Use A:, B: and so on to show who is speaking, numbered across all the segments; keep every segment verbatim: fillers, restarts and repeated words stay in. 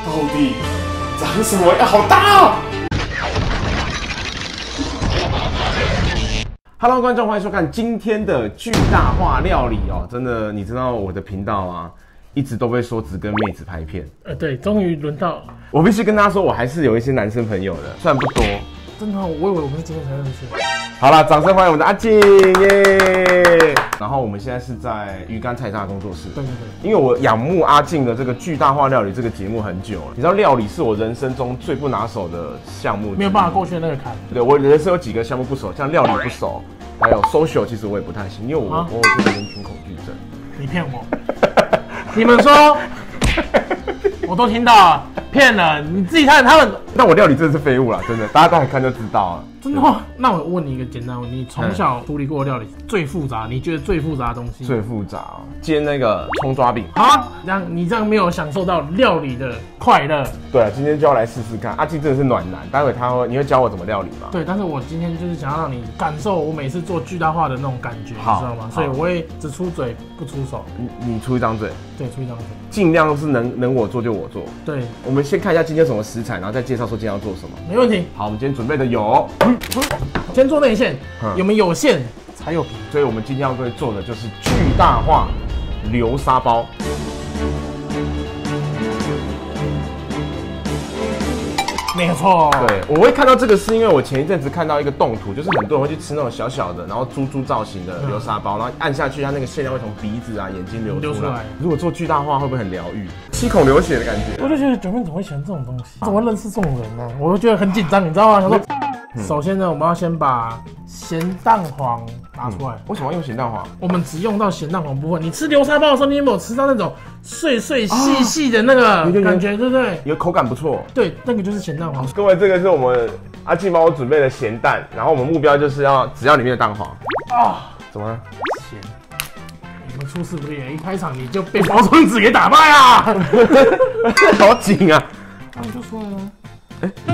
A: 到底长什么样？好大哦 ！Hello， 观众，欢迎收看今天的巨大化料理哦。真的，你知道我的频道啊，一直都被说只跟妹子拍片。
B: 呃，对，终于轮到
A: 我必须跟大家说，我还是有一些男生朋友的，虽然不多。
B: 真的，我以为我们是今天才认识。
A: 好啦，掌声欢迎我们的阿静耶！然后我们现在是在鱼竿菜渣工作室。
B: 对对对，
A: 因为我仰慕阿静的这个巨大化料理这个节目很久了，你知道料理是我人生中最不拿手的项目，
B: 没有办法过去那个坎。
A: 对，我人生有几个项目不熟，像料理不熟，还有 social 其实我也不太行，因为我、啊、我有这个人群恐惧症。
B: 你骗我！你们说，我都听到了，骗人！你自己看他们。
A: 但我料理真的是废物啦，真的，大家大概看就知道了。
B: 真的吗？那我问你一个简单问题：你从小处理过料理最复杂，你觉得最复杂的东西？
A: 最复杂、哦，煎那个葱抓饼。
B: 啊，这样你这样没有享受到料理的快乐。
A: 对啊，今天就要来试试看。阿静真的是暖男，待会他会，你会教我怎么料理吗？
B: 对，但是我今天就是想要让你感受我每次做巨大化的那种感觉，你知道吗？所以我会只出嘴不出手。
A: 你你出一张嘴，
B: 对，出一张嘴，
A: 尽量是能能我做就我做。
B: 对，
A: 我们先看一下今天有什么食材，然后再介绍说今天要做什么。
B: 没问题。
A: 好，我们今天准备的有。
B: 先做内馅，我们有馅才有皮，
A: 所以我们今天要做的就是巨大化流沙包。
B: 没错，
A: 对，我会看到这个是因为我前一阵子看到一个动图，就是很多人会去吃那种小小的，然后猪猪造型的流沙包，然后按下去，它那个馅料会从鼻子啊、眼睛流出来。出来如果做巨大化，会不会很疗愈？七孔流血的感觉。
B: 我就觉得九妹怎么会喜欢这种东西？怎么认识这种人呢、啊？我就觉得很紧张，你知道吗？想说。嗯、首先呢，我们要先把咸蛋黄拿出来。
A: 嗯、为什么要用咸蛋黄？
B: 我们只用到咸蛋黄部分。你吃流沙包的时候，你有没有吃到那种碎碎细细的那个感觉，对不对？
A: 有口感不错。
B: 对，那个就是咸蛋黄。
A: 各位，这个是我们阿静帮我准备的咸蛋，然后我们目标就是要只要里面的蛋黄。啊，怎么了？
B: 咸。你们出师不利，一开场你就被包装纸给打败啊！
A: 好紧啊！
B: 那你就出来了。哎、欸。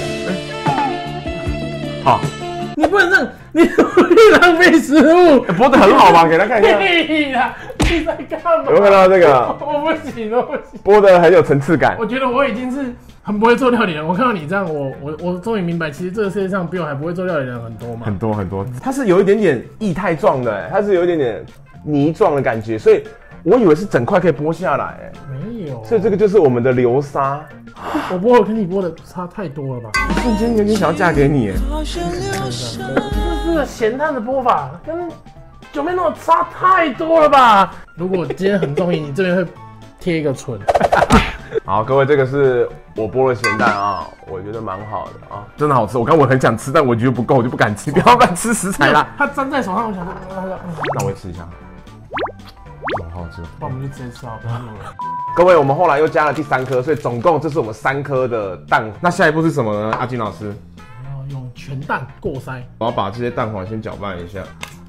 A: 好，
B: 你不能让你浪费食物，
A: 欸、剥得很好吧？给他看一下。
B: 对呀，你在干嘛？
A: 有没有看到这个？
B: 我不行，我不行。
A: 剥得很有层次感。
B: 我觉得我已经是很不会做料理了。我看到你这样，我我我终于明白，其实这个世界上比我还不会做料理的人很多嘛。
A: 很多很多，它是有一点点液态状的，它是有一点点泥状的感觉，所以我以为是整块可以剥下来，哎，
B: 没有。
A: 所以这个就是我们的流沙。
B: 我剥的跟你剥的差太多了吧？
A: 瞬间有点想要嫁给你，
B: 这个咸蛋的剥法跟九妹那种差太多了吧？如果今天很中意，你这边会贴一个唇。
A: 好，各位，这个是我剥的咸蛋啊，我觉得蛮好的啊，真的好吃。我刚我很想吃，但我觉得不够，我就不敢吃。不要乱吃食材啦。
B: 它粘在手上，我想说，
A: 那我也吃一下。好好吃，
B: 那我们就直接吃好，不要录了。
A: 各位，我们后来又加了第三颗，所以总共这是我们三颗的蛋。那下一步是什么呢？阿金老师，
B: 我要用全蛋过筛。
A: 我要把这些蛋黄先搅拌一下。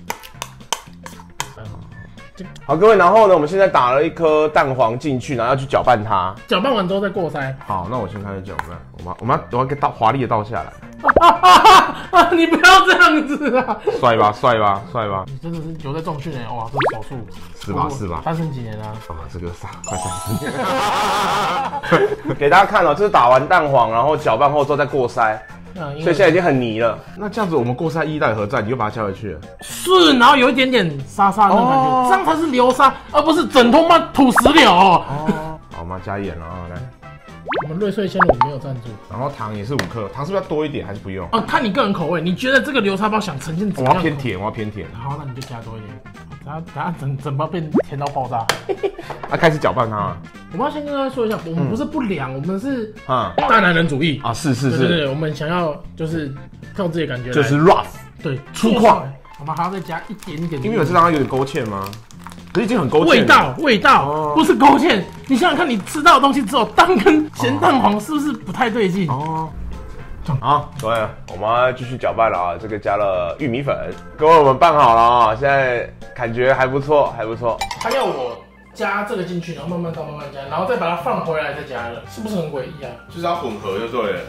A: 好，各位，然后呢，我们现在打了一颗蛋黄进去，然后要去搅拌它。
B: 搅拌完之后再过筛。
A: 好，那我先开始搅拌。我们我们要我要给倒华丽的倒下来。
B: 啊！你不要这样子啊！
A: 帅吧，帅吧，帅吧！
B: 你真的是有在重训哎，哇，这手术
A: 是吧？是吧？
B: 单身几年啊？
A: 啊，这个三快三十年。给大家看了、喔，这是打完蛋黄，然后搅拌后之后再过筛。嗯，所以现在已经很泥了。那这样子，我们过筛意义到底何在？你又把它加回去了。
B: 是，然后有一点点沙沙的那种感觉，哦、这样才是流沙，而不是整坨妈土石流。哦，
A: 好，我们要加盐了啊，来。
B: 我们瑞穗鲜乳没有赞助，
A: 然后糖也是五克，糖是不是要多一点还是不用？
B: 哦，看你个人口味，你觉得这个流沙包想呈现怎么样？
A: 我要偏甜，我要偏甜。
B: 好，那你就加多一点，等下等下整整包变甜到爆炸。
A: 那、啊、开始搅拌它。
B: 我们要先跟大家说一下，我们不是不良，嗯、我们是啊大男人主义
A: 啊，是是是，
B: 对对对，我们想要就是靠自己的感觉，
A: 就是 rough，
B: 对，
A: 粗犷。
B: 我们还要再加一点点，
A: 因为有是让它有点勾芡吗？可是已经很勾芡。
B: 味道，味道，哦、不是勾芡。你想想看，你吃到的东西只有蛋跟咸蛋黄，是不是不太对劲？哦。
A: 好，各位，我们要继续搅拌了啊！这个加了玉米粉，各位我们拌好了啊！现在感觉还不错，还不错。
B: 他要我加这个进去，然后慢慢倒，慢慢加，然后再把它放回来再加热，是不是很诡异啊？
A: 就是要混合就对了。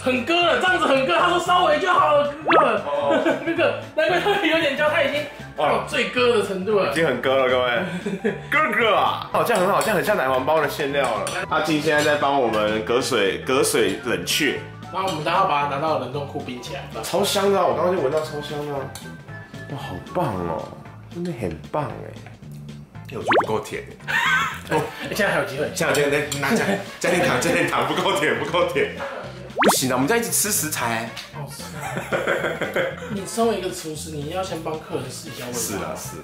B: 很割了，这样子很割。他说稍微就好了，哥哥。哦，哥哥，难怪他有点焦，他已经到最割的程度了，
A: 已经很割了，各位。哥哥啊，哦，这样很好，这样很像奶黄包的馅料了。阿静现在在帮我们隔水隔水冷却，
B: 然后我们待会把它拿到冷冻库冰起来。
A: 超香的、啊，我刚刚就闻到超香的、啊。哇，好棒哦，真的很棒哎。哎，我觉得不够甜
B: 哎。哦，现在还有机会，
A: 现在现在拿加加点糖，加点糖，不够甜，不够甜。不行啊，我们这样一直吃食材。
B: 好吃啊！你身为一个厨师，你要先帮客人试一下味道。
A: 是啊，是。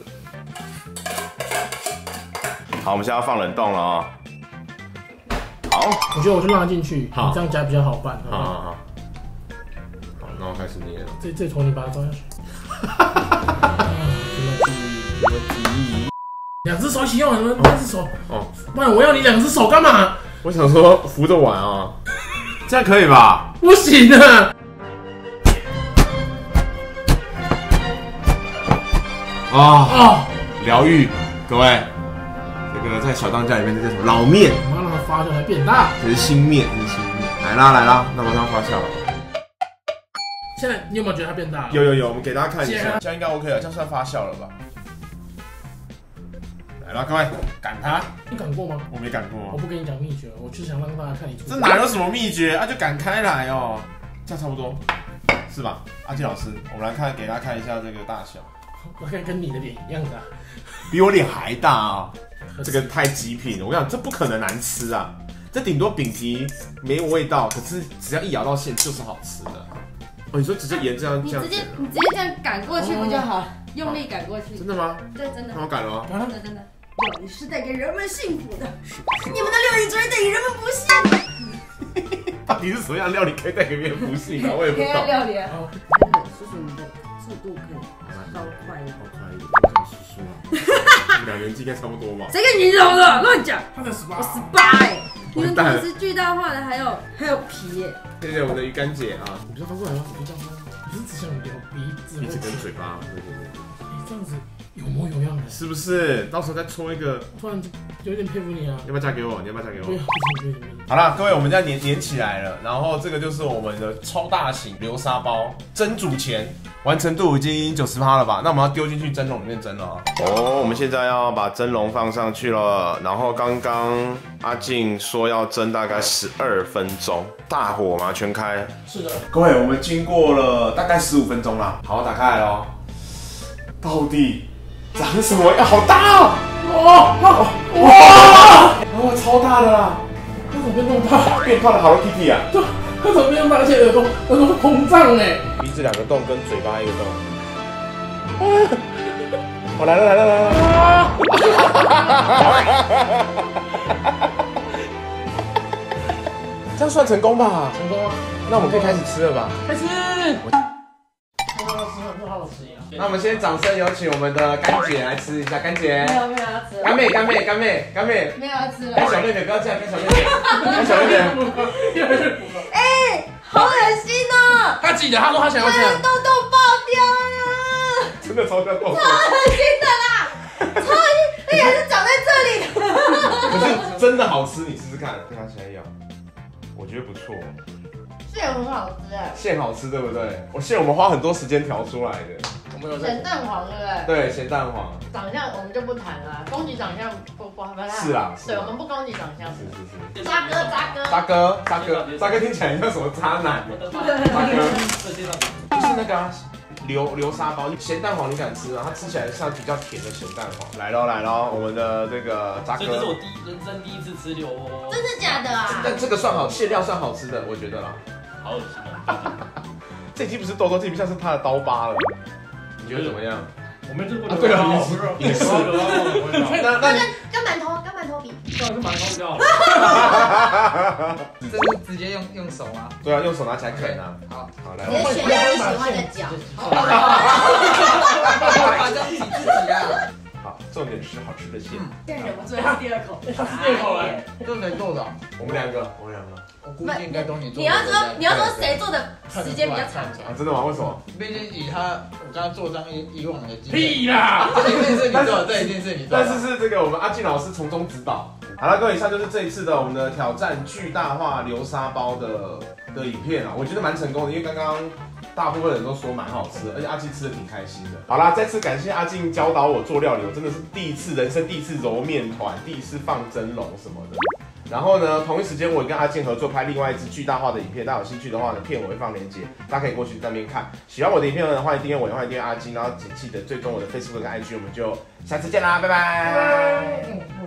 A: 好，我们现在要放冷冻了哦。好，
B: 我觉得我就让它进去，你这样夹比较好办。
A: 好好好。好，那我开始捏了。
B: 这这坨你把它装下去。
A: 怎么注意？怎么注意？
B: 两只手一起用，你们两只手。哦。不然我要你两只手干嘛？
A: 我想说扶着玩啊。这样可以吧？
B: 不行啊！
A: 啊啊！疗愈，各位，这个在小当家里面这叫什么？老面。
B: 我要让它发酵才变大。
A: 这是新面，这是新面。来啦来啦，那马上发酵了。
B: 现在你有没有觉得它变大了？
A: 有有有，我们给大家看一下，这样应该 OK 了，这样算发酵了吧？来啦，各位，擀它。
B: 你擀过吗？
A: 我没擀过。
B: 我不跟你讲秘诀，我就是想让大家看你做。
A: 这哪有什么秘诀啊？就擀开来哦，这样差不多，是吧？阿基老师，我们来看，给大家看一下这个大小。
B: 我看跟你的脸一样大，
A: 比我脸还大啊！这个太极品了，我跟你讲，这不可能难吃啊！这顶多饼皮没有味道，可是只要一咬到馅就是好吃的。哦，你说直接沿这样这样，
C: 你直接你直接这样擀过去不就好？用力擀过去。
A: 真的吗？
C: 对，真的。
A: 那我擀了吗？
C: 真的真的。料理是带给人们幸福的，你们的料理只会带给人们不幸。
A: 到底是什么样的料理可以带给别人不幸啊？我也不懂。
C: 料理啊，叔叔你的速度可以稍快一点。
A: 稍快一点，我想叔叔啊。你们俩年纪应该差不多吧？
C: 谁跟你聊的？乱讲。
B: 他才十八。
C: 我十八哎。你们都是巨大化的，还有还有皮耶。
A: 谢谢我们的鱼干姐啊！
B: 你不是翻过来吗？你这样翻，你是只想聊鼻子、
A: 鼻子跟嘴巴，对对对。
B: 哎，这样子有模有样的，
A: 是不是？到时候再搓一个。
B: 突然有点佩服你啊！
A: 要不要嫁给我？你要不要嫁给我？
B: 不要，不行不行。
A: 好啦，各位，我们这样粘粘起来了，然后这个就是我们的超大型流沙包，蒸煮前完成度已经九十趴了吧？那我们要丢进去蒸笼里面蒸了啊。哦，我们现在要把蒸笼放上去了，然后刚刚阿静说要蒸大概十二分钟，大火嘛，全开。
B: 是的，
A: 各位，我们经过了大概十五分钟啦，好，打开来咯。到底长什么样？好大哦！哇哇！哇，超大的啦！
B: 它怎么变那么大？
A: 变大的 Hello Kitty 啊！
B: 对，它怎么变那么大？而且耳朵耳朵会膨胀哎！
A: 鼻子两个洞跟嘴巴一个洞。我来了来了来了！这样算成功吧？
B: 成功啊！
A: 那我们可以开始吃了吧？
B: 开始！好好吃，很好吃呀！
A: 那我们先掌声有请我们的干姐来吃一下，干姐。
C: 没有没有要吃。
A: 干妹干妹干妹干妹。
C: 没有要吃了。
A: 干小妹妹不要这样，干小妹妹，干小妹妹。
C: 哎，好恶心哦！
B: 他记得，他说他想要这样。
C: 痘痘爆掉了。
A: 真的超像痘痘。
C: 超恶心的啦！超恶心，而且还是长在这里。
A: 可是真的好吃，你试试看，拿起来咬，我觉得不错。
C: 馅很好吃哎，
A: 馅好吃对不对？我馅我们花很多时间调出来的。
B: 我们有
C: 咸蛋黄对不对？
A: 对，咸蛋黄。
C: 长相我们就不谈了，攻击长相不不不太好。
A: 是啦，
C: 对，我们不攻击长相。
A: 是是是。
C: 渣哥渣哥
A: 渣哥渣哥渣哥听起来像什么渣男？渣哥就是那个啊。流流沙包，咸蛋黄你敢吃吗？它吃起来像比较甜的咸蛋黄。来喽来喽，我们的这个渣哥，
D: 这是我第人生第一次吃流哦。
C: 真的假的啊？
A: 但这个算好，馅料算好吃的，我觉得啦。
D: 好恶心啊！
A: 这已经不是痘痘，这已经像是他的刀疤了。你觉得怎么样？
D: 我没吃过。
A: 对啊，也是。
C: 那那跟馒头跟馒头比，
D: 当然是馒头比较好。
E: 这是直接用用手吗？
A: 对啊，用手拿起来啃啊。
E: 好，
A: 好来。
C: 直接选你喜欢的角。
E: 把这样挤自己啊。
A: 好，重点是好吃的馅。
C: 现在忍不住要第二口。
B: 第二口来。
E: 这谁做的？
A: 我们两个，我们两个。
E: 我估计应该都你做的。
C: 你要说你要说谁做的时间比较长？
A: 啊，真的吗？为什么？
E: 毕竟以他我刚刚做账以以往的经验。
B: 屁啦！
E: 这一定是你做的，这一定是你做的。
A: 但是是这个我们阿静老师从中指导。 好了，各位，以上就是这一次的我们的挑战巨大化流沙包的的影片啊，我觉得蛮成功的，因为刚刚大部分人都说蛮好吃的，而且阿静吃的挺开心的。好啦，再次感谢阿静教导我做料理，我真的是第一次人生第一次揉面团，第一次放蒸笼什么的。然后呢，同一时间我也跟阿健合作拍另外一支巨大化的影片，大家有兴趣的话呢，片我会放链接，大家可以过去那边看。喜欢我的影片呢，欢迎订阅我，也欢迎订阅阿金，然后请记得追踪我的 Facebook 跟 I G， 我们就下次见啦，拜拜。
B: 拜拜。